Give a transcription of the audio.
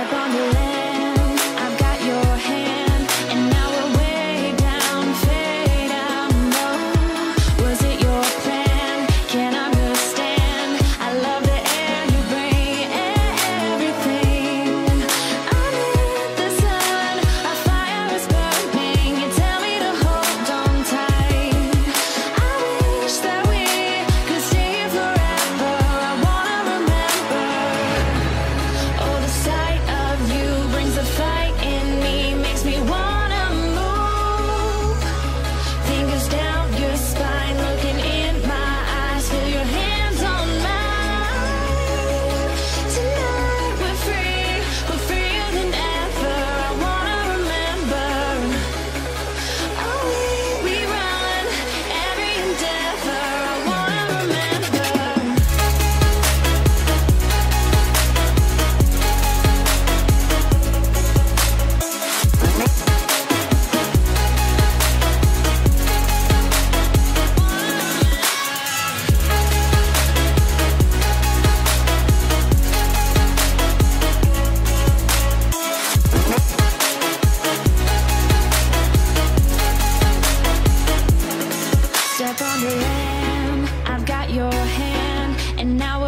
Step on the land, I've got your hand, and now we're way down, fade out low. Was it your plan? Can't understand. I love the air you bring, everything. Under the sun, our fire is burning. You tell me to hold on tight. I wish that we could stay here forever. I wanna remember. Oh, the sight of you brings a fight in me, makes me wanna move. Fingers down your spine, looking in my eyes, feel your hands on mine. Tonight we're free, we're freer than ever. I wanna remember. Oh, we run every endeavor. I wanna remember. Step on the land, I've got your hand, and now